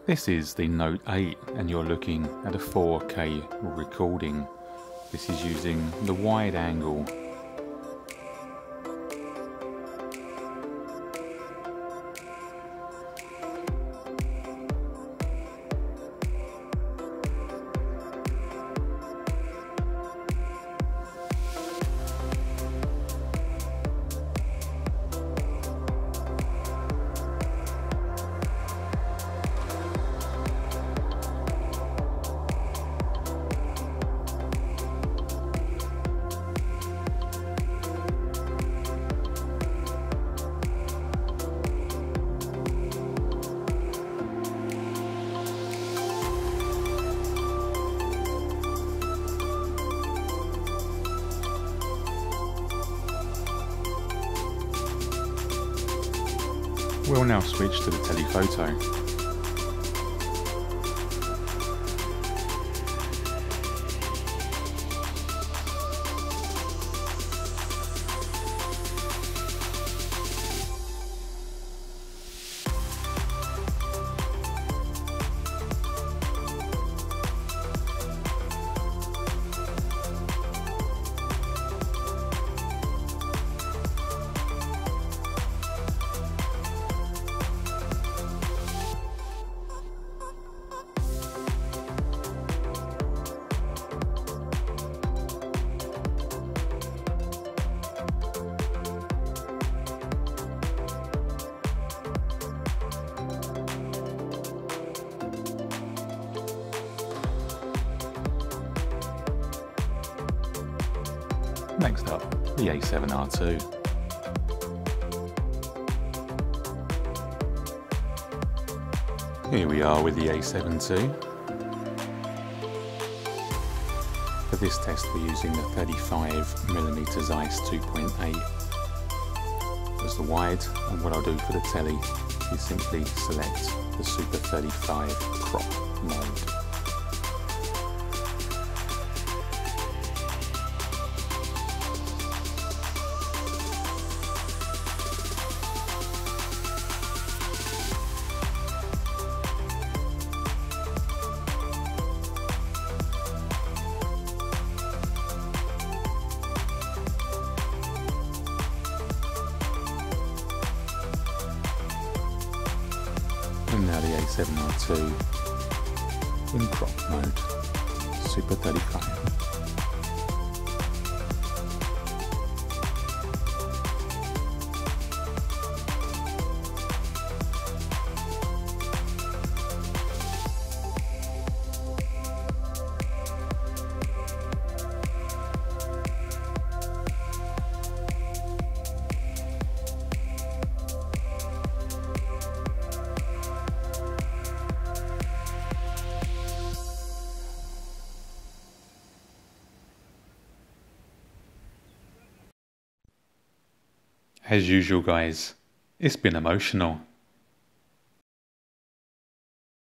This is the Note 8 and you're looking at a 4K recording. This is using the wide angle. We'll now switch to the telephoto. Next up, the A7R2. Here we are with the A7 II. For this test we're using the 35mm Zeiss 2.8 as the wide, and what I'll do for the telly is simply select the Super 35 crop mode. And now the A7R2 in crop mode, Super 35. As usual guys, it's been emotional.